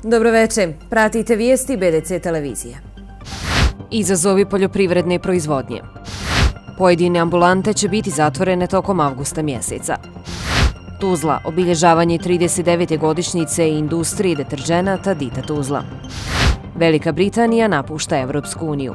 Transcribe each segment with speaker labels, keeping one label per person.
Speaker 1: Dobroveče, pratite vijesti BDC televizije. Izazovi poljoprivredne proizvodnje. Pojedine ambulante će biti zatvorene tokom avgusta mjeseca. Tuzla, obilježavanje 39. godišnjice industrije deterdženata Dita Tuzla. Velika Britanija napušta Evropsku uniju.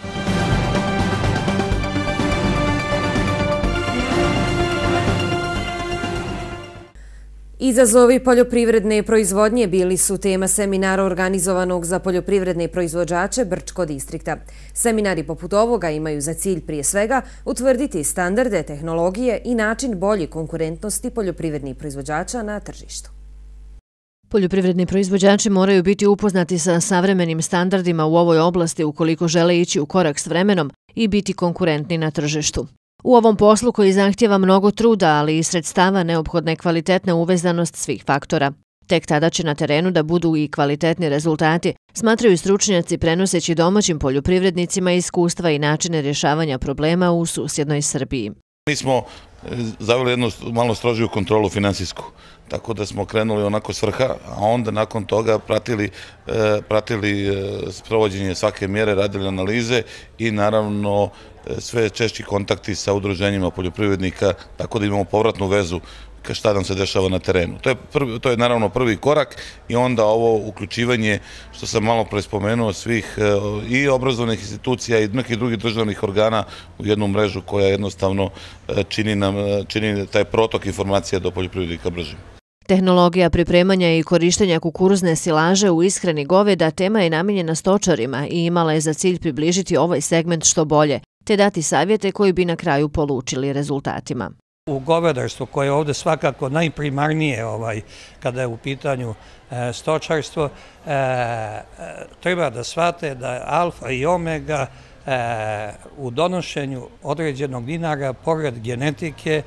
Speaker 1: Izazovi poljoprivredne proizvodnje bili su tema seminara organizovanog za poljoprivredne proizvođače Brčko distrikta. Seminari poput ovoga imaju za cilj prije svega utvrditi standarde, tehnologije i način bolje konkurentnosti poljoprivrednih proizvođača na tržištu.
Speaker 2: Poljoprivredni proizvođači moraju biti upoznati sa savremenim standardima u ovoj oblasti ukoliko žele ići u korak s vremenom i biti konkurentni na tržištu. U ovom poslu koji zahtjeva mnogo truda, ali i sredstava, neophodna je kvalitetna uvezanost svih faktora. Tek tada će na terenu da budu i kvalitetni rezultati, smatraju stručnjaci prenoseći domaćim poljoprivrednicima iskustva i načine rješavanja problema u susjednoj Srbiji.
Speaker 3: Mi smo zaveli jednu malo strožiju kontrolu finansijsku, tako da smo krenuli onako s vrha, a onda nakon toga pratili sprovođenje svake mjere, radili analize i naravno sve češći kontakti sa udruženjima poljoprivrednika, tako da imamo povratnu vezu šta nam se dešava na terenu. To je naravno prvi korak i onda ovo uključivanje, što sam malo pre spomenuo, svih i obrazovnih institucija i nekih drugih državnih organa u jednu mrežu koja jednostavno čini taj protok informacija do poljoprivrednika bržim.
Speaker 2: Tehnologija pripremanja i korištenja kukuruzne silaže u ishrani goveda tema je namijenjena stočarima i imala je za cilj približiti ovaj segment što bolje, te dati savjete koji bi na kraju polučili rezultatima.
Speaker 4: U govedarstvu, koje je ovdje svakako najprimarnije kada je u pitanju stočarstvo, treba da shvate da je alfa i omega u donošenju određenog dinara, pored genetike,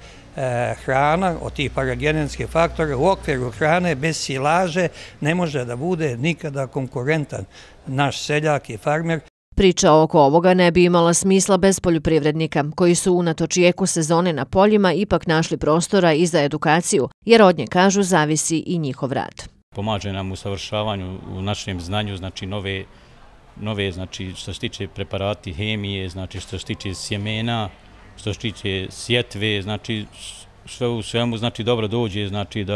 Speaker 4: hrana od tih paragenetskih faktora. U okviru hrane bez silaže ne može da bude nikada konkurentan naš seljak i farmer.
Speaker 2: Priča oko ovoga ne bi imala smisla bez poljoprivrednika, koji su unatoč jeku sezone na poljima ipak našli prostora i za edukaciju, jer od nje, kažu, zavisi i njihov rad.
Speaker 5: Pomaže nam u savršavanju, u našem znanju, znači nove, znači što se tiče preparati, hemije, znači što se tiče sjemena, što se tiče sjetve, znači sve u svemu, znači dobro dođe, znači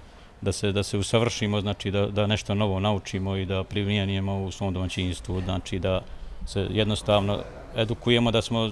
Speaker 5: da se usavršimo, znači da nešto novo naučimo i da primijenimo u svom domaćinstvu, znači da se jednostavno edukujemo, da smo,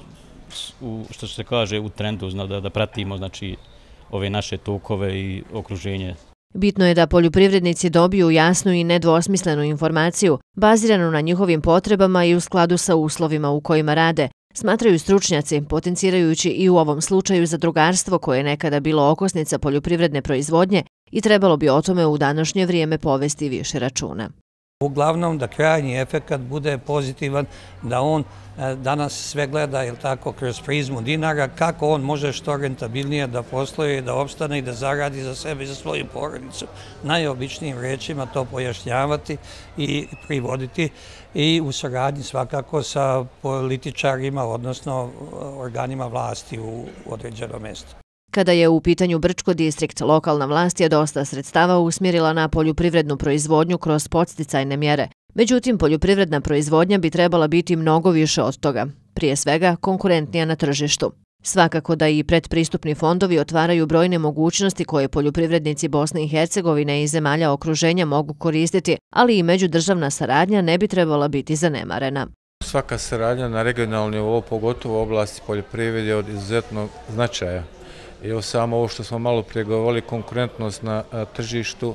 Speaker 5: što se kaže, u trendu, da pratimo znači ove naše tokove i okruženje.
Speaker 2: Bitno je da poljoprivrednici dobiju jasnu i nedvosmislenu informaciju, baziranu na njihovim potrebama i u skladu sa uslovima u kojima rade, smatraju stručnjaci, potencirajući i u ovom slučaju zadrugarstvo koje je nekada bilo okosnica poljoprivredne proizvodnje i trebalo bi o tome u današnje vrijeme povesti više računa.
Speaker 4: Uglavnom da krajnji efekat bude pozitivan, da on danas sve gleda kroz prizmu dinara, kako on može što rentabilnije da posluje, da opstane i da zaradi za sebe i za svoju porodicu. Najobičnijim rečima to pojašnjavati i privoditi i u saradnji svakako sa političarima, odnosno organima vlasti u određenom mjestu.
Speaker 2: Kada je u pitanju Brčko distrikt, lokalna vlast je dosta sredstava usmjerila na poljoprivrednu proizvodnju kroz podsticajne mjere. Međutim, poljoprivredna proizvodnja bi trebala biti mnogo više od toga, prije svega konkurentnija na tržištu. Svakako da i predpristupni fondovi otvaraju brojne mogućnosti koje poljoprivrednici Bosne i Hercegovine i zemalja okruženja mogu koristiti, ali i međudržavna saradnja ne bi trebala biti zanemarena.
Speaker 6: Svaka saradnja na regionalnom nivou, pogotovo u oblasti poljoprivrede, je od izuzetnog značaja. I samo ovo što smo malo prije govorili, konkurentnost na tržištu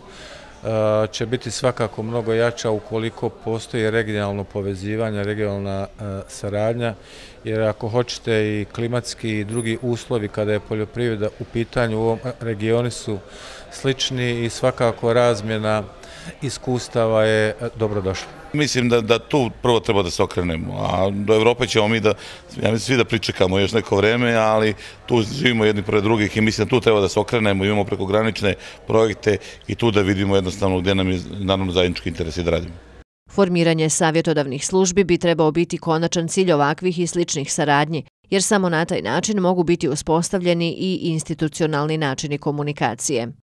Speaker 6: će biti svakako mnogo jača ukoliko postoji regionalno povezivanje, regionalna saradnja, jer ako hoćete i klimatski i drugi uslovi kada je poljoprivreda u pitanju u ovom regionu su slični i svakako razmjena iskustava je dobrodošla.
Speaker 3: Mislim da tu prvo treba da se okrenemo, a do Evrope ćemo mi svi da pričekamo još neko vreme, ali tu živimo jedni pored drugih i mislim da tu treba da se okrenemo, imamo prekogranične projekte i tu da vidimo jednostavno gdje nam je naravno zajednički interes i da radimo.
Speaker 2: Formiranje savjetodavnih službi bi trebao biti konačan cilj ovakvih i sličnih saradnji, jer samo na taj način mogu biti uspostavljeni i institucionalni načini komunikacije.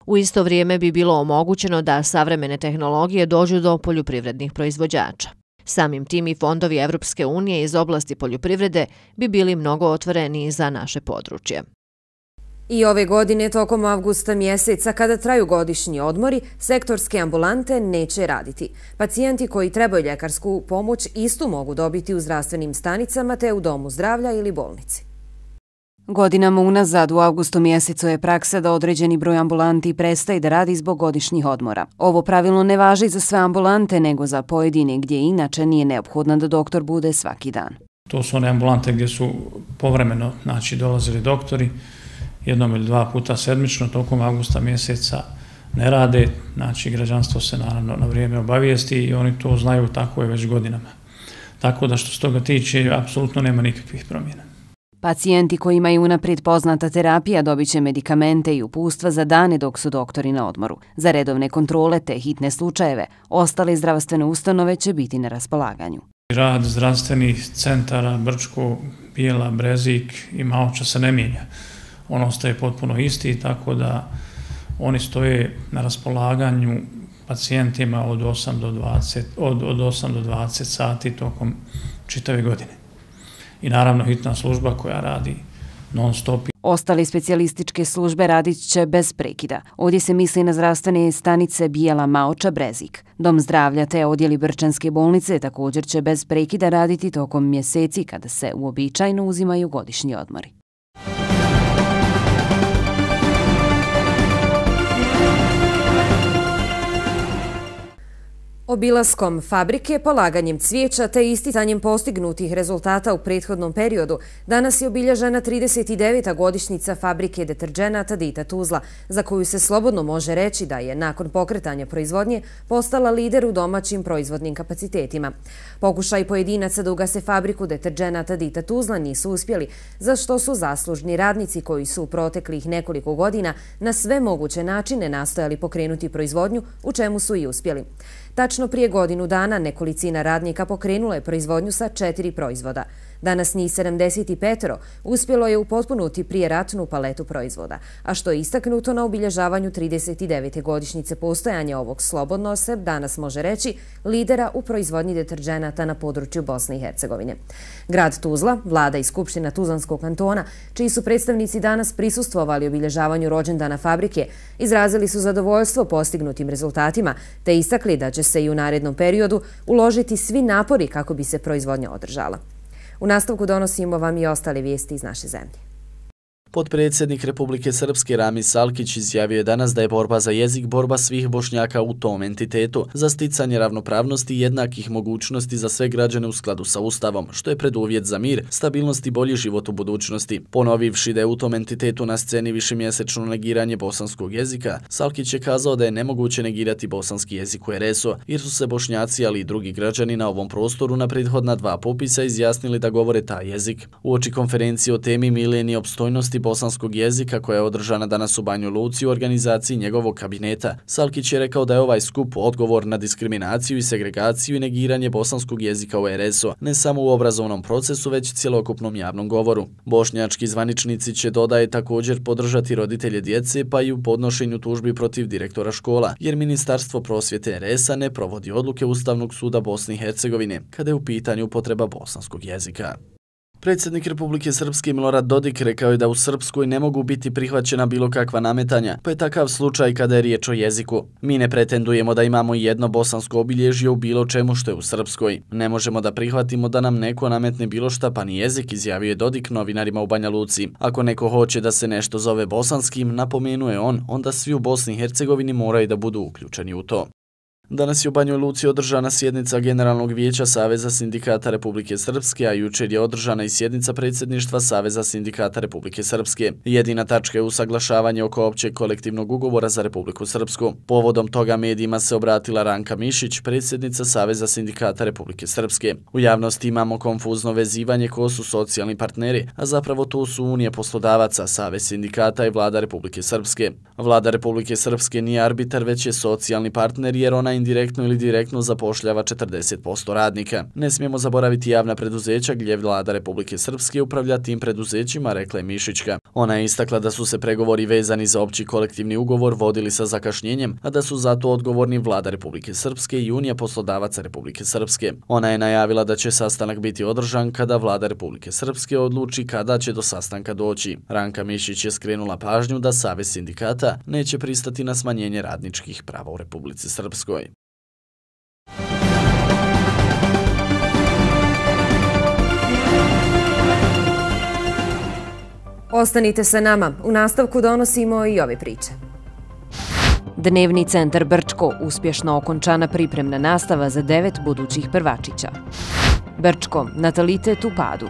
Speaker 2: U isto vrijeme bi bilo omogućeno da savremene tehnologije dođu do poljoprivrednih proizvođača. Samim tim i fondovi Evropske unije iz oblasti poljoprivrede bi bili mnogo otvoreniji za naše područje.
Speaker 1: I ove godine, tokom avgusta mjeseca, kada traju godišnji odmori, sektorske ambulante neće raditi. Pacijenti koji trebaju ljekarsku pomoć istu mogu dobiti u zdravstvenim stanicama te u domu zdravlja ili bolnici. Godinama unazad u avgustu mjesecu je praksa da određeni broj ambulanti prestaje da radi zbog godišnjih odmora. Ovo pravilno ne važi za sve ambulante, nego za pojedine gdje inače nije neophodno da doktor bude svaki dan.
Speaker 7: To su one ambulante gdje su povremeno dolazili doktori, jednom ili dva puta sedmično, tokom avgusta mjeseca ne rade, građanstvo se naravno na vrijeme obavijesti i oni to znaju, tako je već godinama. Tako da što se toga tiče, apsolutno nema nikakvih promjena.
Speaker 1: Pacijenti koji imaju unaprijed poznata terapija dobit će medikamente i uputstva za dane dok su doktori na odmoru. Za redovne kontrole te hitne slučajeve, ostale zdravstvene ustanove će biti na raspolaganju.
Speaker 7: Rad zdravstvenih centara Brčko, Bijela, Brezik i Maoča se ne mijenja. On ostaje potpuno isti, tako da oni stoje na raspolaganju pacijentima od 8 do 20 sati tokom čitave godine. I naravno hitna služba koja radi non stop.
Speaker 1: Ostale specijalističke službe radit će bez prekida. Ovdje se misli na zdravstvene stanice Bijela, Maoča, Brezik. Dom zdravlja te odjeli Brčanske bolnice također će bez prekida raditi tokom mjeseci kada se uobičajeno uzimaju godišnji odmori. Obilaskom fabrike, polaganjem cvijeća te isticanjem postignutih rezultata u prethodnom periodu, danas je obilježena 39. godišnjica fabrike deterdženata Dita Tuzla, za koju se slobodno može reći da je nakon pokretanja proizvodnje postala lider u domaćim proizvodnim kapacitetima. Pokušaj pojedinaca da ugase fabriku deterdženata Dita Tuzla nisu uspjeli, za što su zaslužni radnici koji su u proteklih nekoliko godina na sve moguće načine nastojali pokrenuti proizvodnju, u čemu su i uspjeli. Tačno prije godinu dana nekolicina radnika pokrenula je proizvodnju sa 4 proizvoda. Danas njih 75 uspjelo je upotpunuti prijeratnu paletu proizvoda, a što je istaknuto na obilježavanju 39. godišnjice postojanja ovog, slobodno se danas može reći, lidera u proizvodnji deterdženata na području Bosne i Hercegovine. Grad Tuzla, vlada i skupština Tuzlanskog kantona, čiji su predstavnici danas prisustvovali obilježavanju rođendana fabrike, izrazili su zadovoljstvo postignutim rezultatima, te istakli da će se i u narednom periodu uložiti svi napori kako bi se proizvodnja održala. U nastavku donosimo vam i ostale vijesti iz naše zemlje.
Speaker 8: Potpredsjednik Republike Srpske Ramis Salkić izjavio je danas da je borba za jezik borba svih Bošnjaka u tom entitetu za sticanje ravnopravnosti i jednakih mogućnosti za sve građane u skladu sa Ustavom, što je preduvjet za mir, stabilnost i bolji život u budućnosti. Ponovivši da je u tom entitetu na sceni višemjesečno negiranje bosanskog jezika, Salkić je kazao da je nemoguće negirati bosanski jezik u RS-u, jer su se Bošnjaci, ali i drugi građani na ovom prostoru na prethodna 2 popisa izjasnili da govore taj jezik. Uoči konferencije o temi milenije opstojnosti bosanskog jezika koja je održana danas u Banju Luci u organizaciji njegovog kabineta, Salkić je rekao da je ovaj skup odgovor na diskriminaciju i segregaciju i negiranje bosanskog jezika u RS-u, ne samo u obrazovnom procesu, već cjelokupnom javnom govoru. Bošnjački zvaničnici će, dodaje, također podržati roditelje djece pa i u podnošenju tužbi protiv direktora škola, jer Ministarstvo prosvjete RS-a ne provodi odluke Ustavnog suda Bosne i Hercegovine kada je u pitanju upotreba bosanskog jezika. Predsjednik Republike Srpske Milorad Dodik rekao je da u Srpskoj ne mogu biti prihvaćena bilo kakva nametanja, pa je takav slučaj kada je riječ o jeziku. Mi ne pretendujemo da imamo jedno bosansko obilježje u bilo čemu što je u Srpskoj. Ne možemo da prihvatimo da nam neko nametne bilo šta, pa ni jezik, izjavio je Dodik novinarima u Banja Luci. Ako neko hoće da se nešto zove bosanskim, napomenuje on, onda svi u Bosni i Hercegovini moraju da budu uključeni u to. Danas je u Banjoj Luci održana sjednica Generalnog vijeća Saveza sindikata Republike Srpske, a jučer je održana i sjednica predsjedništva Saveza sindikata Republike Srpske. Jedina tačka je usaglašavanje oko općeg kolektivnog ugovora za Republiku Srpsku. Povodom toga medijima se obratila Ranka Mišić, predsjednica Saveza sindikata Republike Srpske. U javnosti imamo konfuzno vezivanje ko su socijalni partneri, a zapravo to su Unije poslodavaca, Savez sindikata i Vlada Republike Srpske. Vlada Republike Srpske nije arbitar, već je socijalni partner jer ona indirektno ili direktno zapošljava 40% radnika. Ne smijemo zaboraviti javna preduzeća gdje vlada Republike Srpske upravlja tim preduzećima, rekla je Mišićka. Ona je istakla da su se pregovori vezani za opći kolektivni ugovor vodili sa zakašnjenjem, a da su zato odgovorni vlada Republike Srpske i Unija poslodavaca Republike Srpske. Ona je najavila da će sastanak biti održan kada vlada Republike Srpske odluči kada će do sastanka doći. Ranka Mišić je skrenula pažnju da Savez sindikata neće pristati na smanjenje radničkih prava u Republici Srpskoj.
Speaker 1: Ostanite sa nama, u nastavku donosimo i ove priče. Dnevni centar Brčko, uspješno okončana pripremna nastava za 9 budućih prvačića. Brčko, natalitet u padu.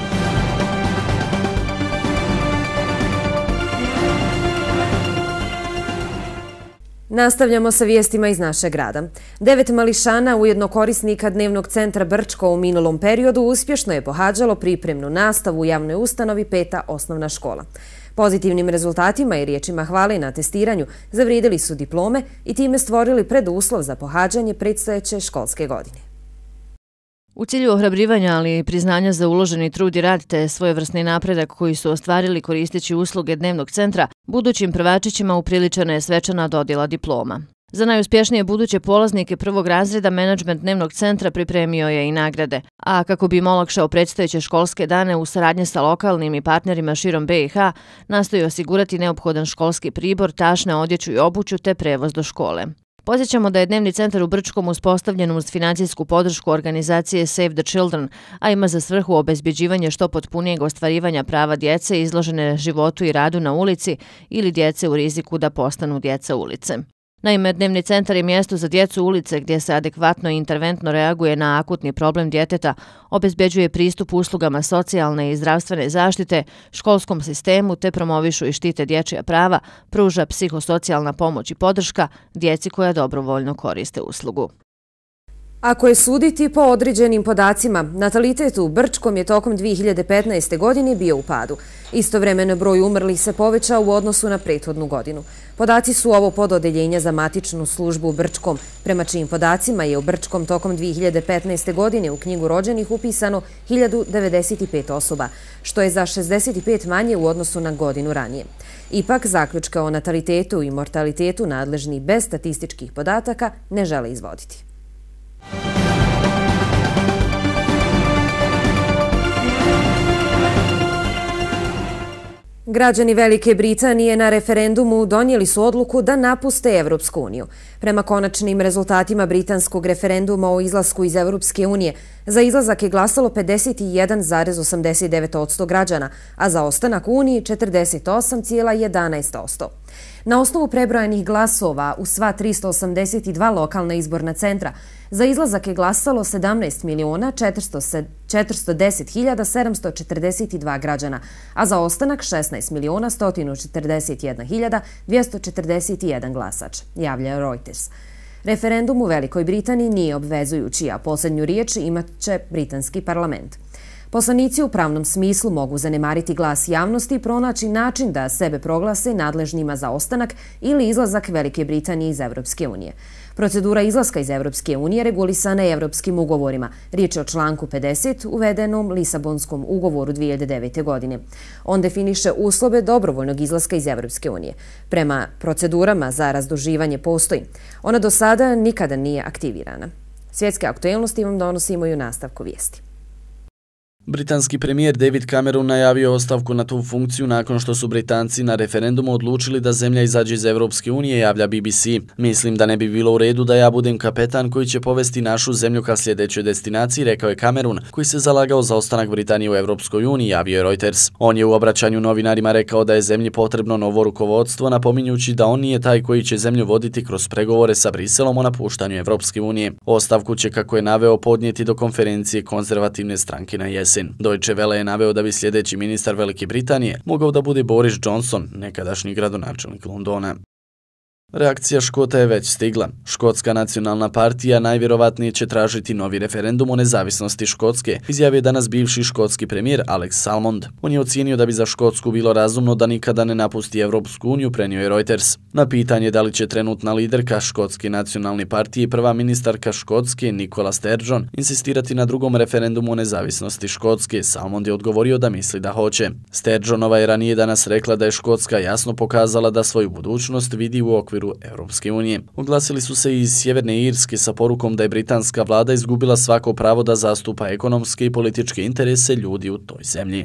Speaker 1: Nastavljamo sa vijestima iz našeg grada. 9 mališana, ujedno korisnika dnevnog centra Brčko u minulom periodu, uspješno je pohađalo pripremnu nastavu u javnoj ustanovi 5. osnovna škola. Pozitivnim rezultatima i riječima hvale na testiranju zavrijedili su diplome i time stvorili preduslov za pohađanje predstojeće školske godine.
Speaker 2: U cilju ohrabrivanja, ali i priznanja za uloženi trud i rad te svojevrsni napredak koji su ostvarili koristeći usluge dnevnog centra, budućim prvačićima upriličena je svečana dodjela diploma. Za najuspješnije buduće polaznike prvog razreda menadžment dnevnog centra pripremio je i nagrade, a kako bi im olakšao predstojeće školske dane u saradnji sa lokalnim i partnerima širom BiH, nastoji osigurati neophodan školski pribor, tašne, odjeću i obuću te prevoz do škole. Podsjećamo da je dnevni centar u Brčkom uspostavljen uz financijsku podršku organizacije Save the Children, a ima za svrhu obezbjeđivanje što potpunijeg ostvarivanja prava djece izložene životu i radu na ulici ili djece u riziku da postanu djeca ulice. Naime, dnevni centar je mjesto za djecu ulice gdje se adekvatno i interventno reaguje na akutni problem djeteta, obezbjeđuje pristup uslugama socijalne i zdravstvene zaštite, školskom sistemu te promovišu i štite dječja prava, pruža psihosocijalna pomoć i podrška djeci koja dobrovoljno koriste uslugu.
Speaker 1: Ako je suditi po određenim podacima, natalitet u Brčkom je tokom 2015. godine bio u padu. Istovremeno broj umrlih se povećao u odnosu na prethodnu godinu. Podaci su ovo pododeljenja za matičnu službu u Brčkom, prema čijim podacima je u Brčkom tokom 2015. godine u knjigu rođenih upisano 1095 osoba, što je za 65 manje u odnosu na godinu ranije. Ipak, zaključke o natalitetu i mortalitetu nadležni bez statističkih podataka ne žele izvoditi. Građani Velike Britanije na referendumu donijeli su odluku da napuste Evropsku uniju. Prema konačnim rezultatima britanskog referenduma o izlasku iz Evropske unije, za izlazak je glasalo 51,89% građana, a za ostanak u Uniji 48,11%. Na osnovu prebrojanih glasova u sva 382 lokalna izborna centra, za izlazak je glasalo 17.410.742 građana, a za ostanak 16.141.241 glasač, javlja Reuters. Referendum u Velikoj Britaniji nije obvezujući, a posljednju riječ imat će britanski parlament. Poslanici u pravnom smislu mogu zanemariti glas javnosti i pronaći način da sebe proglase nadležnima za ostanak ili izlazak Velike Britanije iz Evropske unije. Procedura izlaska iz Evropske unije regulisana je evropskim ugovorima. Riječ je o članku 50 uvedenom Lisabonskom ugovoru 2009. godine. On definiše uslove dobrovoljnog izlaska iz Evropske unije. Prema procedurama za razduživanje postoji. Ona do sada nikada nije aktivirana. Svjetske aktuelnosti vam donosimo i u nastavku vijesti.
Speaker 8: Britanski premijer David Cameron najavio ostavku na tu funkciju nakon što su Britanci na referendumu odlučili da zemlja izađe iz Evropske unije, javlja BBC. Mislim da ne bi bilo u redu da ja budem kapetan koji će povesti našu zemlju ka sljedećoj destinaciji, rekao je Cameron, koji se zalagao za ostanak Britanije u Evropskoj uniji, javio je Reuters. On je u obraćanju novinarima rekao da je zemlji potrebno novo rukovodstvo, napominjući da on nije taj koji će zemlju voditi kroz pregovore sa Briselom o napuštanju Evropske unije. Ostavku će, kako je naveo, podnijeti do konferencije konzervativne stranke na jesen. Deutsche Welle je naveo da bi sljedeći ministar Velike Britanije mogao da bude Boris Johnson, nekadašnji gradonačelnik Londona. Reakcija Škota je već stigla. Škotska nacionalna partija najvjerovatnije će tražiti novi referendum o nezavisnosti Škotske, izjavio je danas bivši škotski premijer Alex Salmond. On je ocijenio da bi za Škotsku bilo razumno da nikada ne napusti Evropsku uniju, prenio je Reuters. Na pitanje da li će trenutna liderka Škotske nacionalne partije i prva ministarka Škotske Nicola Sturgeon insistirati na drugom referendumu o nezavisnosti Škotske, Salmond je odgovorio da misli da hoće. Sturgeonova je ranije danas rekla da je Škotska jasno pokazala da svoju budućnost vidi u okviru Evropske unije. Oglasili su se iz Sjeverne Irske sa porukom da je britanska vlada izgubila svako pravo da zastupa ekonomske i političke interese ljudi u toj zemlji.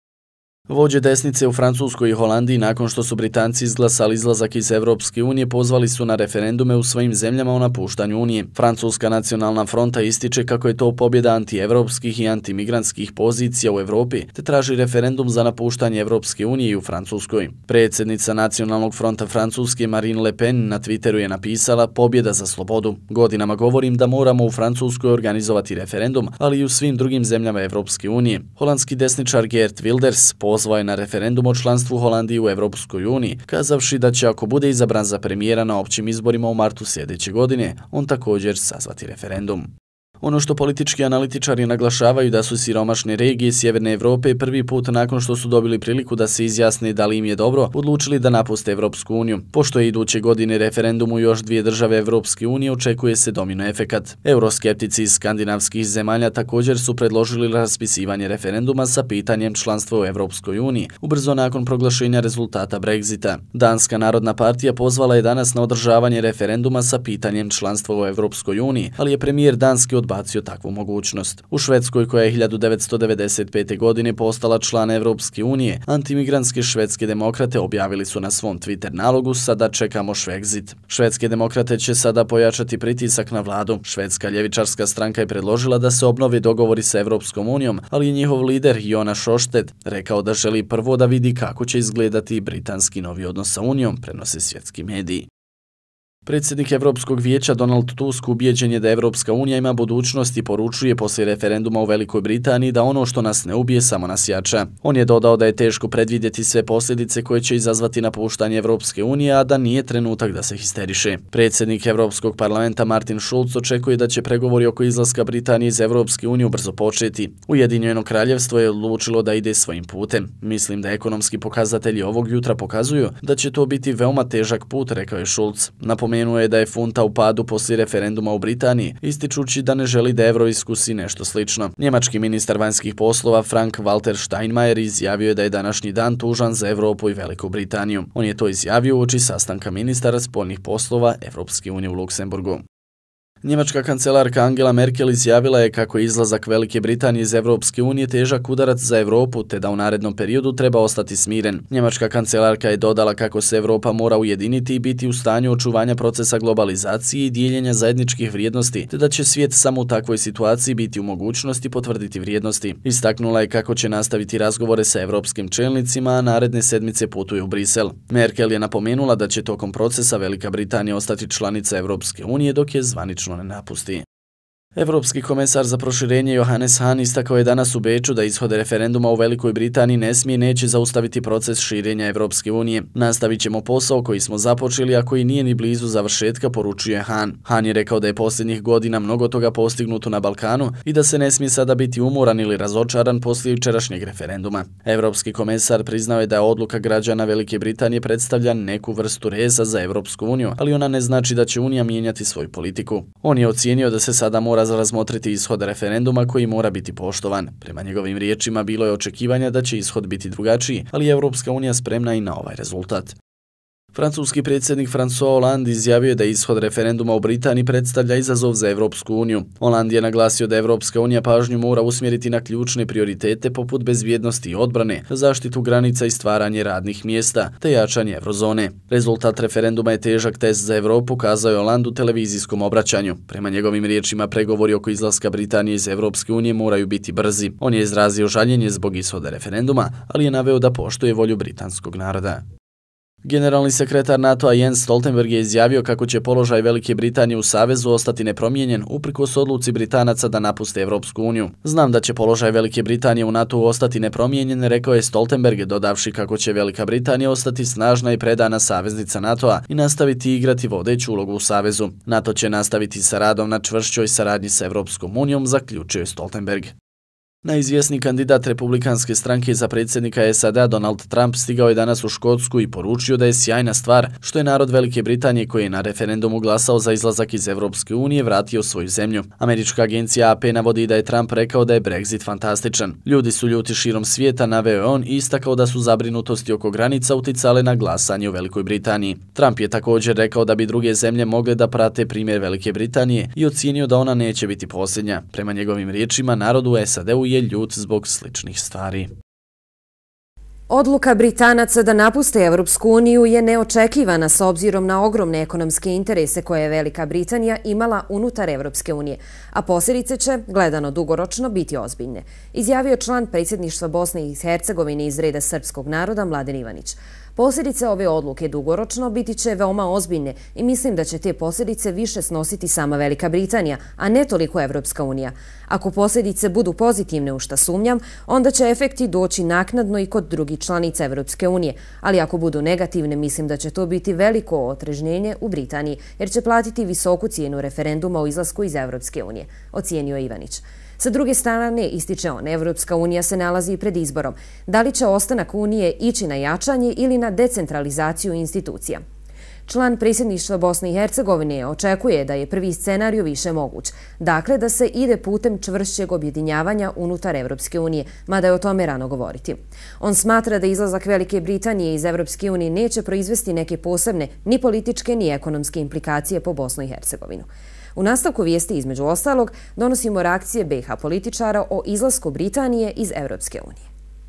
Speaker 8: Vođe desnice u Francuskoj i Holandiji nakon što su Britanci izglasali izlazak iz Evropske unije pozvali su na referendume u svojim zemljama o napuštanju unije. Francuska nacionalna fronta ističe kako je to pobjeda antievropskih i antimigrantskih pozicija u Evropi te traži referendum za napuštanje Evropske unije i u Francuskoj. Predsjednica Nacionalnog fronta Francuske Marine Le Pen na Twitteru je napisala pobjeda za slobodu. Godinama govorim da moramo u Francuskoj organizovati referendum, ali i u svim drugim zemljama Evropske unije. Holandski desničar Geert Wilders pozvao je na referendum o članstvu Holandije u Evropskoj uniji, kazavši da će ako bude izabran za premijera na općim izborima u martu sljedeće godine, on također sazvati referendum. Ono što politički analitičari naglašavaju da su siromašne regije Sjeverne Evrope prvi put nakon što su dobili priliku da se izjasne da li im je dobro, odlučili da napuste Evropsku uniju. Pošto je iduće godine referendum u još dvije države Evropske unije, očekuje se domino efekat. Euroskeptici iz skandinavskih zemalja također su predložili raspisivanje referenduma sa pitanjem članstva u Evropskoj uniji, ubrzo nakon proglašenja rezultata Brexita. Danska narodna partija pozvala je danas na održavanje referenduma sa pitanjem članstva u Evropskoj uniji, ali je premijer Danske odbacio takvu mogućnost. U Švedskoj, koja je 1995. godine postala član Evropske unije, antimigrantske švedske demokrate objavili su na svom Twitter nalogu sada čekamo Švegzit. Švedske demokrate će sada pojačati pritisak na vladu. Švedska ljevičarska stranka je predložila da se obnovi dogovori sa Evropskom unijom, ali je njihov lider Jonas Sjöstedt rekao da želi prvo da vidi kako će izgledati britanski novi odnos sa unijom, prenose svjetski mediji. Predsjednik Evropskog vijeća Donald Tusk ubijeđen je da Evropska unija ima budućnost i poručuje poslije referenduma u Velikoj Britaniji da ono što nas ne ubije samo nas jača. On je dodao da je teško predvidjeti sve posljedice koje će izazvati napuštanje Evropske unije, a da nije trenutak da se histeriše. Predsjednik Evropskog parlamenta Martin Schulz očekuje da će pregovori oko izlaska Britanije iz Evropske unije brzo početi. Ujedinjeno kraljevstvo je odlučilo da ide svojim putem. Mislim da ekonomski pokazatelji ovog jutra pokazuju da će to biti veoma težak put, rekao je Schulz. Napomenuo je da je funta u padu poslije referenduma u Britaniji, ističući da ne želi da evro iskusi nešto slično. Njemački ministar vanjskih poslova Frank-Walter Steinmeier izjavio je da je današnji dan tužan za Evropu i Veliku Britaniju. On je to izjavio uoči sastanka ministara spoljnih poslova Evropske unije u Luksemburgu. Njemačka kancelarka Angela Merkel izjavila je kako je izlazak Velike Britanije iz Evropske unije težak udarac za Evropu, te da u narednom periodu treba ostati smiren. Njemačka kancelarka je dodala kako se Evropa mora ujediniti i biti u stanju očuvanja procesa globalizacije i dijeljenja zajedničkih vrijednosti, te da će svijet samo u takvoj situaciji biti u mogućnosti potvrditi vrijednosti. Istaknula je kako će nastaviti razgovore sa evropskim čelnicima, a naredne sedmice putuje u Brisel. Merkel je napomenula da će tokom procesa Velika Britanija ostati članica Evropske unije dok je zvanično ne napusti. Evropski komesar za proširenje Johannes Hahn istakao je danas u Beču da ishod referenduma u Velikoj Britaniji ne smije i neće zaustaviti proces širenja Evropske unije. Nastavit ćemo posao koji smo započeli, a koji nije ni blizu završetka, poručuje Hahn. Hahn je rekao da je posljednjih godina mnogo toga postignuto na Balkanu i da se ne smije sada biti umoran ili razočaran poslije jučerašnjeg referenduma. Evropski komesar priznao je da odluka građana Velike Britanije predstavlja neku vrstu reza za Evropsku uniju, ali ona ne znači da će Unija mijenjati svoju politiku. On je ocijenio da se sada mora razmotriti ishod referenduma koji mora biti poštovan. Prema njegovim riječima bilo je očekivanja da će ishod biti drugačiji, ali je Evropska unija spremna i na ovaj rezultat. Francuski predsjednik François Hollande izjavio je da ishod referenduma u Britaniji predstavlja izazov za Evropsku uniju. Hollande je naglasio da Evropska unija pažnju mora usmjeriti na ključne prioritete poput bezbjednosti i odbrane, zaštitu granica i stvaranje radnih mjesta, te jačanje eurozone. Rezultat referenduma je težak test za Evropu, kazao je Hollande u televizijskom obraćanju. Prema njegovim riječima, pregovori oko izlaska Britanije iz Evropske unije moraju biti brzi. On je izrazio žaljenje zbog ishoda referenduma, ali je naveo da poštuje volju britanskog naroda. Generalni sekretar NATO-a Jens Stoltenberg je izjavio kako će položaj Velike Britanije u Savezu ostati nepromijenjen uprkos odluci Britanaca da napuste Evropsku uniju. Znam da će položaj Velike Britanije u NATO-u ostati nepromijenjen, rekao je Stoltenberg, dodavši kako će Velika Britanija ostati snažna i predana saveznica NATO-a i nastaviti igrati vodeću ulogu u Savezu. NATO će nastaviti sa radom na čvršćoj saradnji sa Evropskom unijom, zaključio je Stoltenberg. Najizvjesniji kandidat Republikanske stranke za predsjednika SAD-a Donald Trump stigao je danas u Škotsku i poručio da je sjajna stvar što je narod Velike Britanije koji je na referendumu glasao za izlazak iz Evropske unije vratio svoju zemlju. Američka agencija AP navodi da je Trump rekao da je Brexit fantastičan. Ljudi su ljuti širom svijeta, naveo je on i istakao da su zabrinutosti oko granica uticale na glasanje u Velikoj Britaniji. Trump je također rekao da bi druge zemlje mogle da prate primjer Velike Britanije i ocijenio da ona neće biti posljednja. Prema njegovim riječima, narod u SAD-u je ljut zbog sličnih stvari.
Speaker 1: Odluka Britanaca da napuste Evropsku uniju je neočekivana s obzirom na ogromne ekonomske interese koje je Velika Britanija imala unutar Evropske unije, a posljedice će, gledano dugoročno, biti ozbiljne, izjavio član predsjedništva Bosne i Hercegovine iz reda srpskog naroda Mladen Ivanić. Posljedice ove odluke dugoročno biti će veoma ozbiljne i mislim da će te posljedice više snositi sama Velika Britanija, a ne toliko Evropska unija. Ako posljedice budu pozitivne, u šta sumnjam, onda će efekti doći naknadno i kod drugih članica Evropske unije, ali ako budu negativne, mislim da će to biti veliko otrežnjenje u Britaniji, jer će platiti visoku cijenu referenduma o izlasku iz Evropske unije, ocijenio Ivanić. Sa druge strane, ističe on, Evropska unija se nalazi pred izborom. Da li će ostanak unije ići na jačanje ili na decentralizaciju institucija? Član predsjedništva Bosne i Hercegovine očekuje da je prvi scenarij više moguć, dakle da se ide putem čvršćeg objedinjavanja unutar Evropske unije, mada je o tome rano govoriti. On smatra da izlazak Velike Britanije iz Evropske unije neće proizvesti neke posebne ni političke ni ekonomske implikacije po Bosnu i Hercegovinu. U nastavku vijesti, između ostalog, donosimo reakcije BiH političara o izlasku Britanije iz Evropske unije.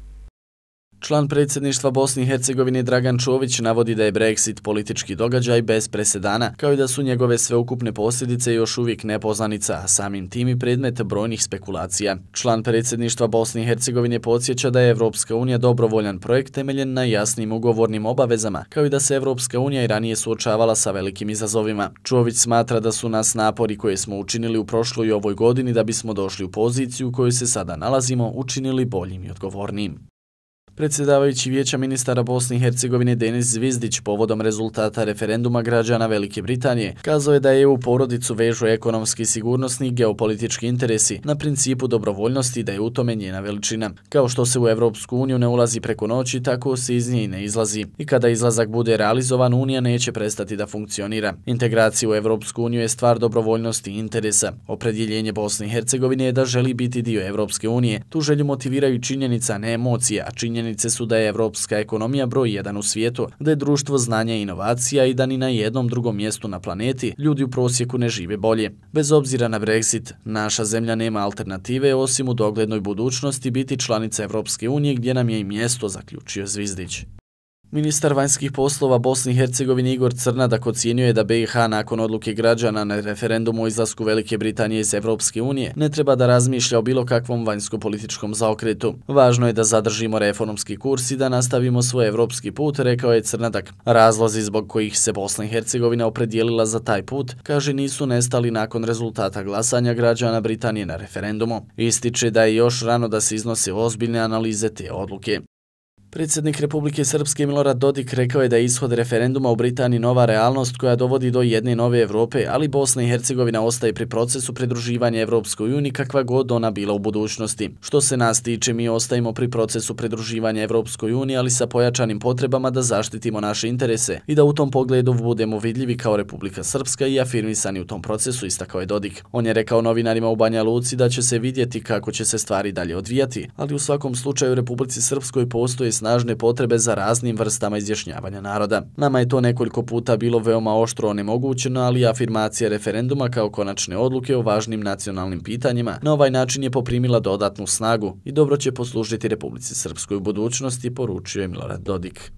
Speaker 8: Član predsjedništva Bosne i Hercegovine Dragan Čović navodi da je Brexit politički događaj bez presedana, kao i da su njegove sveukupne posljedice još uvijek nepoznanica, a samim tim i predmet brojnih spekulacija. Član predsjedništva Bosne i Hercegovine podsjeća da je Evropska unija dobrovoljan projekt temeljen na jasnim ugovornim obavezama, kao i da se Evropska unija i ranije suočavala sa velikim izazovima. Čović smatra da su nas napori koje smo učinili u prošloj i ovoj godini da bismo došli u poziciju u kojoj se sada nalazimo učinili boljim i odgovornijim. Predsjedavajući Vijeća ministara Bosne i Hercegovine Denis Zvizdić povodom rezultata referenduma građana Velike Britanije kazao je da je u porodicu vežu ekonomski, sigurnosni i geopolitički interesi na principu dobrovoljnosti i da je u tome njena veličina. Kao što se u Evropsku uniju ne ulazi preko noći, tako se iz nje i ne izlazi. I kada izlazak bude realizovan, Unija neće prestati da funkcionira. Integracija u Evropsku uniju je stvar dobrovoljnosti i interesa. Opredjeljenje Bosne i Hercegovine je da želi biti dio Evropske unije. Tu želju motiviraju činjenica, ne emocije, a činjenice su da je evropska ekonomija broj 1 u svijetu, da je društvo znanja i inovacija i da ni na jednom drugom mjestu na planeti ljudi u prosjeku ne žive bolje. Bez obzira na Brexit, naša zemlja nema alternative osim u doglednoj budućnosti biti članica Evropske unije gdje nam je i mjesto, zaključio Zvizdić. Ministar vanjskih poslova Bosne i Hercegovine Igor Crnadak ocjenjuje da BiH nakon odluke građana na referendumu o izlasku Velike Britanije iz Evropske unije ne treba da razmišlja o bilo kakvom vanjsko-političkom zaokretu. Važno je da zadržimo reformski kurs i da nastavimo svoj evropski put, rekao je Crnadak. Razlozi zbog kojih se Bosna i Hercegovina opredijelila za taj put, kaže, nisu nestali nakon rezultata glasanja građana Britanije na referendumu. Ističe da je još rano da se iznose ozbiljne analize te odluke. Predsjednik Republike Srpske Milorad Dodik rekao je da je ishod referenduma u Britaniji nova realnost koja dovodi do jedne nove Evrope, ali Bosna i Hercegovina ostaje pri procesu pridruživanja Evropskoj uniji kakva god ona bila u budućnosti. Što se nas tiče, mi ostajemo pri procesu pridruživanja Evropskoj uniji, ali sa pojačanim potrebama da zaštitimo naše interese i da u tom pogledu budemo vidljivi kao Republika Srpska i afirmisani u tom procesu, istakao je Dodik. On je rekao novinarima u Banja Luci da će se vidjeti kako će se stvari dalje odvijati, ali u svakom slučaju u Republici Srpskoj postoje snažne potrebe za raznim vrstama izjašnjavanja naroda. Nama je to nekoliko puta bilo veoma oštro onemogućeno, ali afirmacija referenduma kao konačne odluke o važnim nacionalnim pitanjima na ovaj način je poprimila dodatnu snagu i dobro će poslužiti Republici Srpskoj u budućnosti, poručio je Milorad Dodik.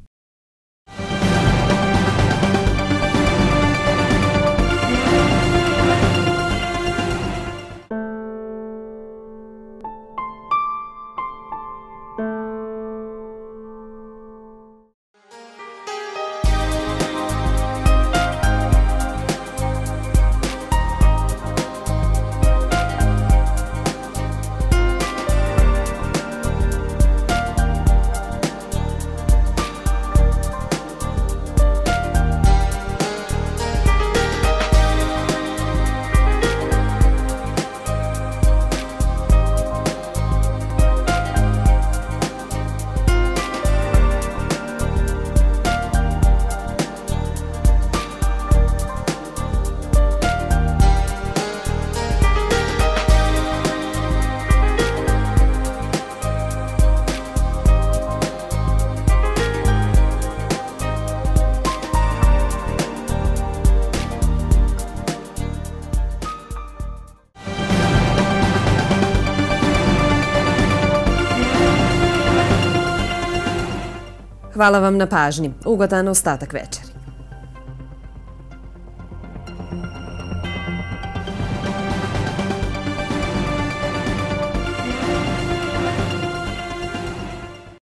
Speaker 1: Hvala vam na pažnji. Ugodan ostatak večera.